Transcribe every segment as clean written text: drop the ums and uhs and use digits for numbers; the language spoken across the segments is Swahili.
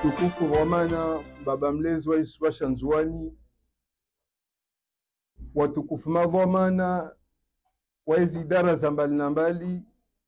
Mtukufu Romana baba mlezi wa Iswa Shanzuani, watukufu madhamana wa hizi idara za mbali na mbali,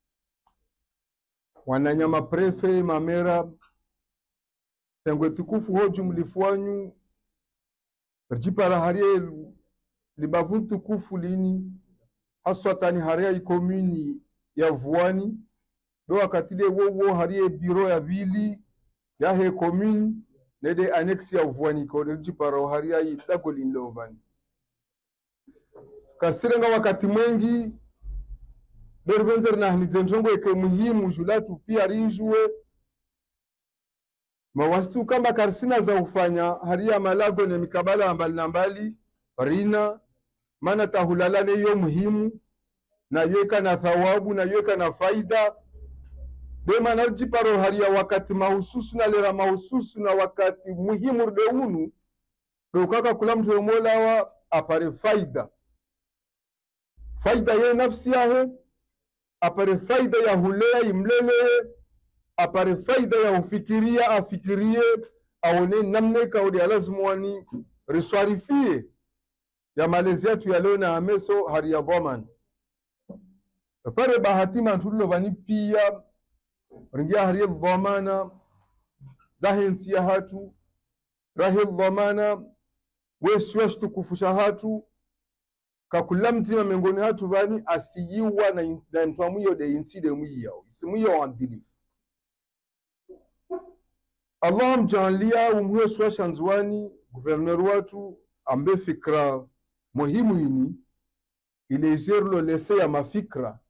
wananyama prefe mamera tengwe tukufu hoju mlifuanyu rjipara harie libavu tukufu lini haswa tani haria ikomuni ya Vuani do wakatile wo harie biro ya vili ya he commune nede annex ya Vuani ko rjipara haria idako linlovani kasirenga wakati mwengi berbenzer na hnizenjongo eke muhimu julatu pia rinjue mawasitu kama karsina za ufanya haria malago na mikabala mbali na mbali rina mana tahulalane yo muhimu na yeka na thawabu na yeka na faida bema narjiparo haria wakati mahususu na lera mahususu na wakati muhimu rdeunu dokaka kula mtu mola wa apare faida ye nafsi yahe apare faida ya hulea imlele apare faida ya ufikiria afikirie aone namne kaudi alazimwani riswarifie ya malezi yetu ya leo na ameso hari ya dhamana apare bahatima ntulo vani pia ringia hari ya dhamana zahensi ya hatu rahi dhamana wesh tukufusha hatu kakula mzima mengoni hatu bani asiyiwa na ntwamuyo de inside muyao isimuyo andili Allah mjalia umwe Iswa Shanzuani gouverneur watu ambe fikra muhimu ini ile jerlo lese ya mafikra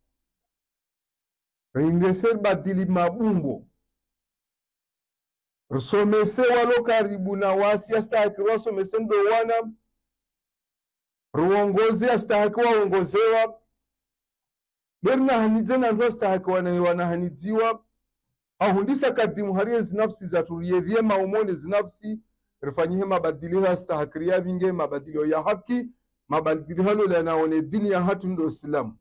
ringese badili mabumbo rusomese walo karibu na wasi astahiki rusomese ndo wana ruongozi astahiki waongozewa berna hanidze na ndo astahiki wanahanidziwa ahundisa kadimu harie zinafsi za turiyedhie maumone zinafsi rifanyihe mabadilio astahkiria vinge mabadilio ya haki mabadilio halo lanaone dini ya hatu ndo Islamu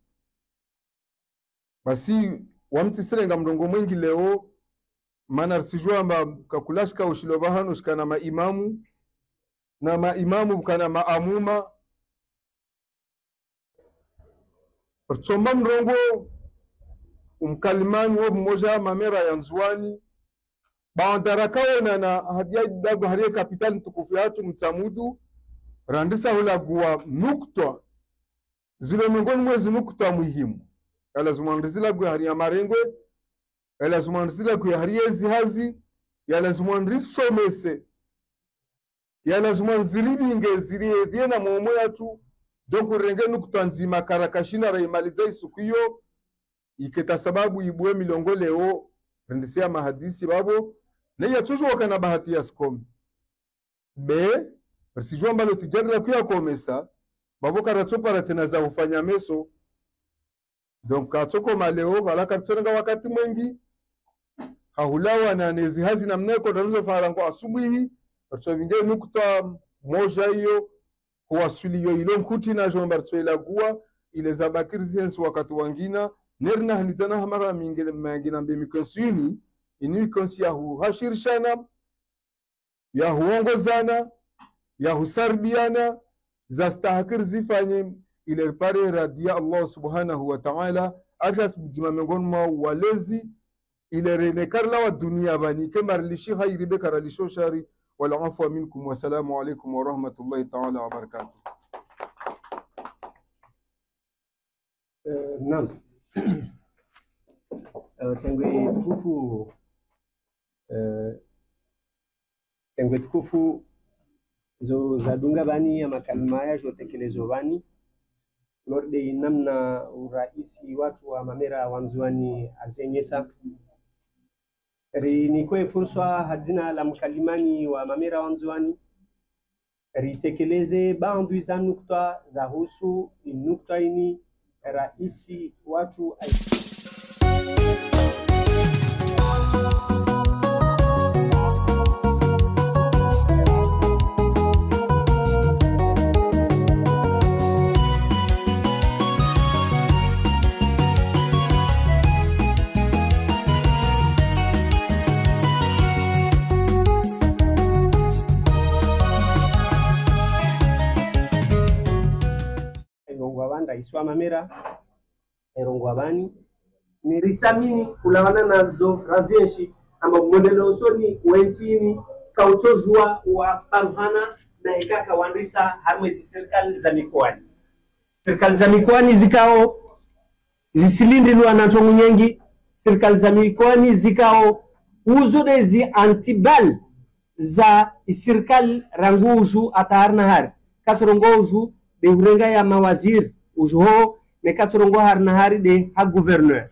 basi wamtisirenga mdongo mwingi leo mana risijua amba kakulashika ushilobahano shikana maimamu na maimamu kana maamuma tsomba mrongo umkalimani wo mmoja mamera ya Nzuani baandarakawe na hadia dago harie kapitali mtukufu hatu mtsamudu randisa hulaguwa nukta zile miongoni mwezi nukta muhimu yala zumandizila gwe haria marengwe yala zumandizila gwe harie zihazi yala zumandrisomese yala zumanzilibinge zilie viena mwomo yatu donku renge nukta nzima karakashina raimaliza isukuyo iketa sababu ibue milongo leo rendisia mahadisi babo na ya chojo wakana bahati ya skomi be persijua mbalo tijari la kuya komesa babo karatsopa ratena za ufanya meso donc katoko maleo walaka tsonga wakati mwengi hahulawa na nezi hazi na mneko daruzo farango asubuhi ratso vinge nukta moja hiyo huwasuli yo ilo nkuti na jomba ratso ilagua ile zabakiri zensi wakati wangina nerna hanitana hamara mingina mbe mikonsini ini mikonsi ya hashirishana ya huongozana ya husarbiana za stahakir zifanye ile pare radia Allah subhanahu wa ta'ala akas bujima mengon ma walezi ile renekarla wa dunia bani kemar lishi hayri bekara lisho shari wal afwa minkum wa salamu alaykum wa rahmatullahi ta'ala wa barakatuh. Naam. Tengwe tukufu zo zadunga bani ya makalima ya jotekelezo bani lorde namna uraisi watu wa mamera wa Nzuani azenyesa nikwe fursa hadzina la mkalimani wa mamera wa Nzuani ritekeleze baadhi za nukta za husu nukta ini raisi watu wanda iswa mamera erongwa bani ni risamini kulawana nazo razeshi amba modelo usoni wentini kautojua wa parhana na ikaka wandisa harmezi serikali za mikoani. Serikali za mikoani zikao zisilindilwa na tongu nyengi, serikali za mikoani zikao uzodezi antibal za serikali ranguju ataharna hari katrongoju de urenga ya mawaziri ujuho ne katrongo harna hari de ha gouverneur.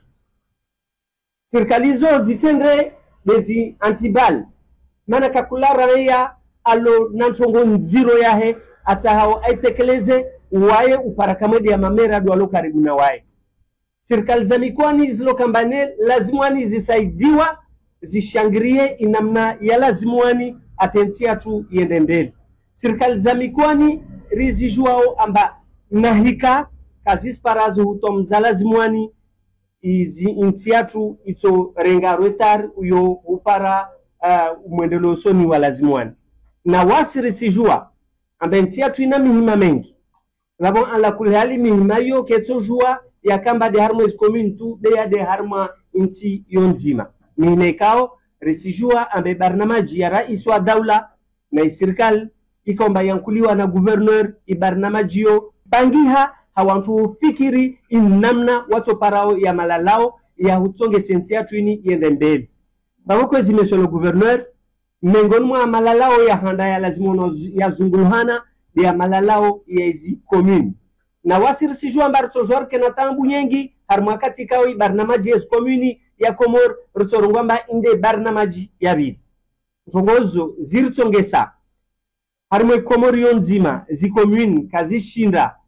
Serikali zo zitendre dezi antibal mana kakula raia alo nantongo nziro yahe ata hao aitekeleze wae uparakamodi ya mamera dualo karibu na wae. Serikali za mikoani zilo kambane lazimwani zisaidiwa zishangirie inamna ya lazimwani atentia tu yende mbele. Serikali za mikoani rizijuao amba nahika kazis parazu hutomza lazimwani izi intiatu ito renga retar uyo upara mwendelo soni wa lazimwani. Na wasiri sijua amba intiatu ina mihima mengi. Labon ala kulihali mihima yo ketojua ya kamba de harmonies commune tu de harma inti yonzima. Mihimekao risijua ambe barnamaji ya rais wa daula na serikali ikomba yankuliwa na gouverneur ibarnamaji yo bangiha hawantu fikiri inamna watu parao ya malalao ya hutonge sentia tuini yende mbele. Bamoko monsieur le gouverneur mengoni mwa malalao ya handa ya lazimono ya zunguluhana ya malalao ya izi commune. Na wasiri sijua mba rtojor kenatambu nyengi harma katika oi barnamaji ya commune ya Komor rutorongwamba inde barnamaji ya bizi. Tongozo ziritsongesa harma Komor yonzima zi commune kazishinda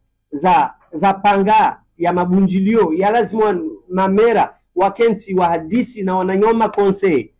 za panga ya mabunjilio ya lazima mamera wakensi wa hadisi na wananyoma conseil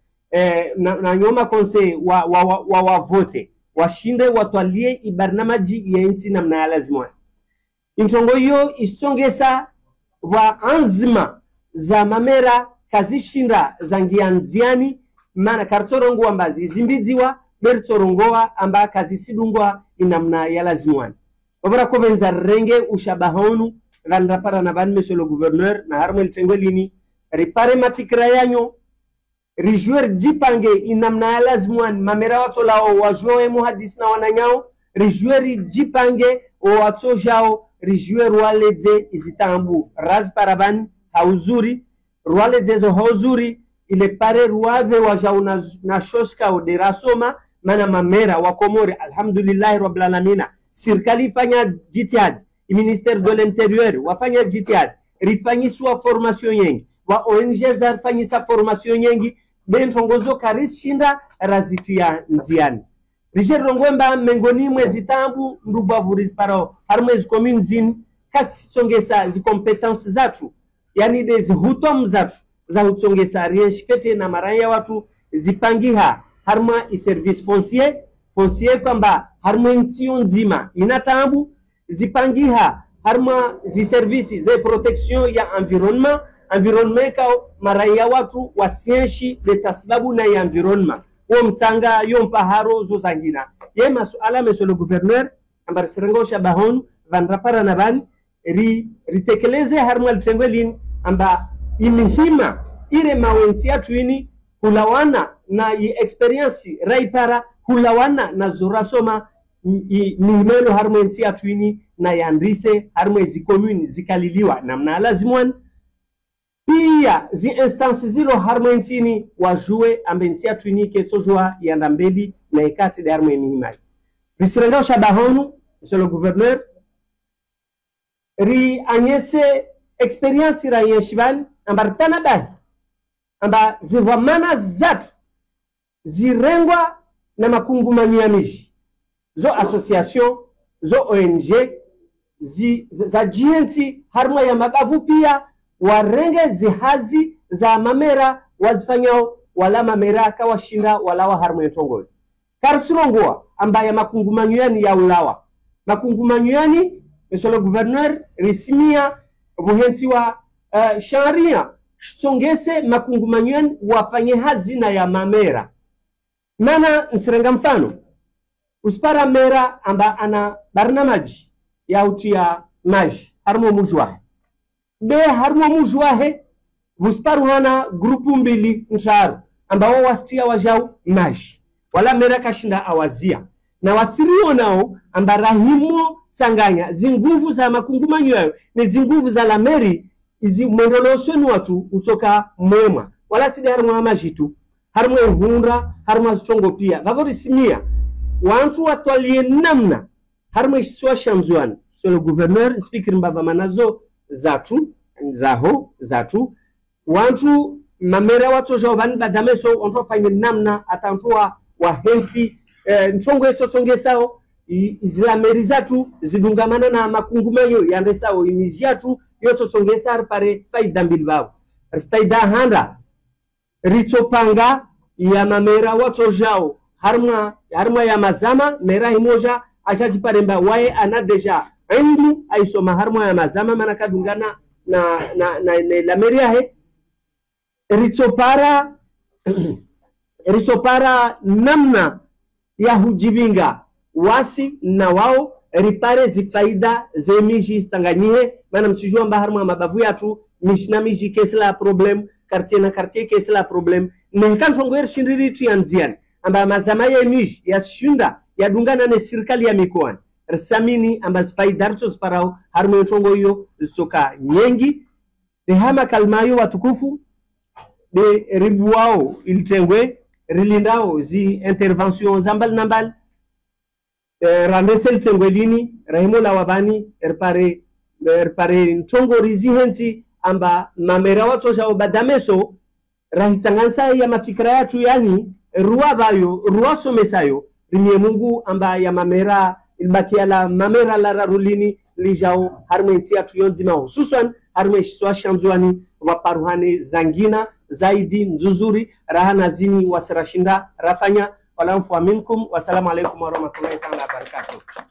na nyoma conseil wa vote washinde watwalie ibarnamaji ya inti na mna lazima. Intongo yo isongesa wa anzima za mamera kazishinda za ngianziani mana kartorongo ambazi zimbidziwa bertorongoa amba kazisidungwa inamna ya lazima. Obara kovenza renge ushabahonu randrapara na ban monsieur le gouverneur na harmel tengolini ripare mafikra yanyo rijuer jipange inamna ya lazimwan mamera watu lao wajoe muhadis na wananyao rijuer jipange o watu jao rijuer waledze izitambu raz paraban hauzuri waledze zo hauzuri ile pare ruave wajao na shoska o derasoma mana mamera wa Komori alhamdulillah rabbil alamin. Serikali fanya jitihad, ministère de l'intérieur wafanya jitihad, rifanyiswa formation yengi, wa ONG zarfanyisa formation yengi, bentongozo karishinda razitia nziani. Rijer rongwemba mengoni mwezi tambu ndubavu rizparao, harmwezi commune zin, kasi songesa zi competence zatu, yani de hutom zatu, za hutsongesa rienshifete na maraya watu zipangiha, harma i service foncier kwamba harma ntiyo nzima inatambu zipangiha harma zi services ze protection ya environnement kao maraya watu wasienshi de tasbabu na ya environnement wo mtanga yo mpaharo zo zangina ye masuala monsieur le gouverneur ambar serengo shabahon vanrapara na ban ritekeleze harma tengwelin amba imihima ire mawensi ya tuini kulawana na i experience raipara hulawana na zorasoma mihimelo harmenti ya tuini na yandrise harmezi commune zikaliliwa na mna lazimwan pia zi instance zilo harmentini wajue ambenti ya tuini ketojua yandambeli na ikati de harmeni mihimai. Risirengao shabahonu monsieur le gouverneur ri anyese experience ra yeshibal ambartana bahi amba zivamana zatu zirengwa na makungumanianishi zo association zo ONG za GNT harma ya mabavu pia warenge zihazi za mamera wazifanyao wala mamera kawashinda wala wa harma ya tongoli karsurongwa amba ya makungumaniani ya ulawa makungumaniani monsieur le gouverneur risimia buhensi wa sharia songese makungumaniani wafanye hazina ya mamera. Nana nsirenga mfano uspara mera amba ana barnamaji ya utia maji harmo mujwahe be harmo mujwahe busparu hana grupu mbili nsharu ambao wastia wajau maji wala mera kashinda awazia na wasirio nao ambarahimo sanganya zinguvu za makungumanyo yayo ni zinguvu za lameri izi mwendolosweni watu utoka mwema wala sidi harmo amajitu harmo hunda harmo zitongo pia vavori simia wantu watwalie namna harmo iswa shamzuani so le gouverneur speaker mbava manazo zatu wantu mamera watu jao vani badameso wantu wafanye namna atantu wa hensi nchongo yeto tonge sao izilameri zatu zidungamana na makungumanyo yande sao imijiatu yoto tonge sar pare faida mbilbao faida handa ritopanga ya mamera watu jao harma ya mazama mera himoja ajaji paremba wae ana deja endu aisoma harma ya mazama manaka dungana na lameri yahe ritopara namna ya hujibinga wasi na wao ripare zifaida zemiji sanganyihe mana msijua mba harma mabavu yatu mishina miji kesila problem quartier na quartier kesila problem nekan tongoer shindiri tianzian amba mazama ya miji ya shunda ya dungana na serikali ya mikoani rsamini amba zifaida rito ziparao harma tongo hiyo zisoka nyengi hama kalmayo watukufu de ribuao ilitengwe rilindao zi intervention zambal nambal randesel tengwelini rahimola wabani erpare ntongo rizi henti amba mamera watu jao badameso rahitsangansa ya mafikra yatu yani ruwa somesayo rimie Mungu amba ya mamera ilbakia la mamera la rarulini lijao harmenti yatu yonzima hususan harmeshwa shamzuani waparuhane zangina zaidi nzuzuri rahana zini wasirashinda rafanya wala mfu minkum. Wassalamu alaikum warahmatullahi ta'ala wabarakatuh.